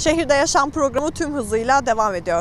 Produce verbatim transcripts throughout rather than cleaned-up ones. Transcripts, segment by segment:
Şehirde Yaşam programı tüm hızıyla devam ediyor.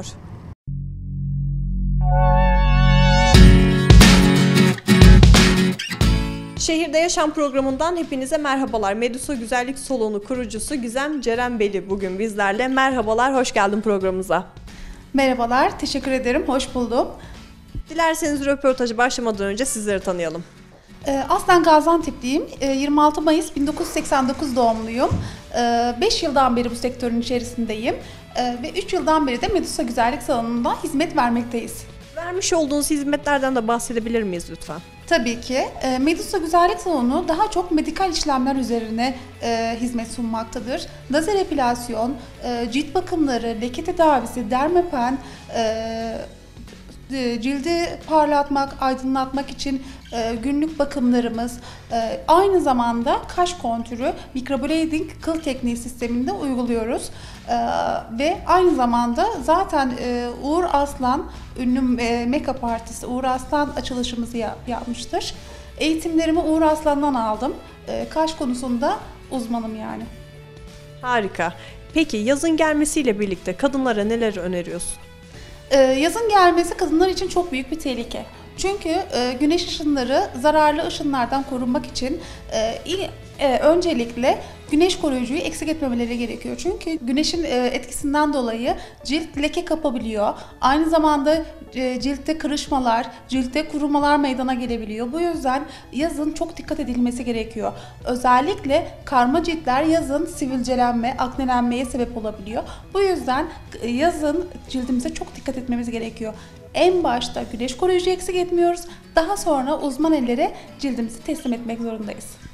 Şehirde Yaşam programından hepinize merhabalar. Medusa Güzellik Salonu kurucusu Gizem Cerenbeli bugün bizlerle. Merhabalar, hoş geldin programımıza. Merhabalar, teşekkür ederim, hoş buldum. Dilerseniz röportajı başlamadan önce sizleri tanıyalım. Aslen Gaziantep'liyim. yirmi altı Mayıs bin dokuz yüz seksen dokuz doğumluyum. beş yıldan beri bu sektörün içerisindeyim. Ve üç yıldan beri de Medusa Güzellik Salonu'nda hizmet vermekteyiz. Vermiş olduğunuz hizmetlerden de bahsedebilir miyiz lütfen? Tabii ki. Medusa Güzellik Salonu daha çok medikal işlemler üzerine e, hizmet sunmaktadır. Lazer epilasyon, e, cilt bakımları, leke tedavisi, dermapen, e, cildi parlatmak, aydınlatmak için e, günlük bakımlarımız, e, aynı zamanda kaş kontürü, microblading kıl tekniği sisteminde uyguluyoruz. E, ve aynı zamanda zaten e, Uğur Aslan, ünlü e, make-up artisti Uğur Aslan açılışımızı yap, yapmıştır. Eğitimlerimi Uğur Aslan'dan aldım. E, kaş konusunda uzmanım yani. Harika. Peki yazın gelmesiyle birlikte kadınlara neler öneriyorsun? Ee, yazın gelmesi kadınlar için çok büyük bir tehlike. Çünkü e, güneş ışınları zararlı ışınlardan korunmak için e, iyi, e, öncelikle güneş koruyucuyu eksik etmemeleri gerekiyor. Çünkü güneşin e, etkisinden dolayı cilt leke kapabiliyor. Aynı zamanda e, ciltte kırışmalar, ciltte kurumalar meydana gelebiliyor. Bu yüzden yazın çok dikkat edilmesi gerekiyor. Özellikle karma ciltler yazın sivilcelenme, aknelenmeye sebep olabiliyor. Bu yüzden e, yazın cildimize çok dikkat etmemiz gerekiyor. En başta güneş koruyucuyu eksik etmiyoruz. Daha sonra uzman ellere cildimizi teslim etmek zorundayız.